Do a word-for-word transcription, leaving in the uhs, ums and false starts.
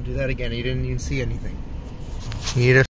Do that again. You didn't even see anything. You need a